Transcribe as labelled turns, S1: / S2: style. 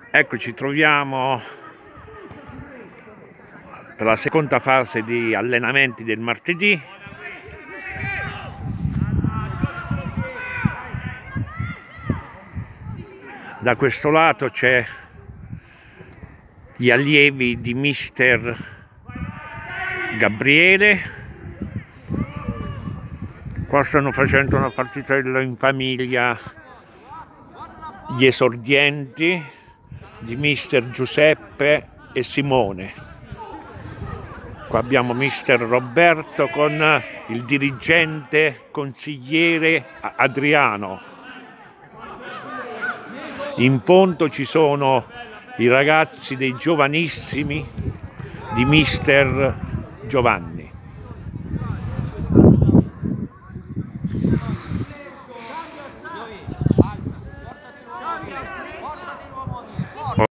S1: Eccoci, troviamo per la seconda fase di allenamenti del martedì. Da questo lato c'è gli allievi di mister Gabriele. Qua stanno facendo una partitella in famiglia gli esordienti di mister Giuseppe e Simone. Qua abbiamo mister Roberto con il dirigente consigliere Adriano. In fondo ci sono i ragazzi dei giovanissimi di mister Giovanni.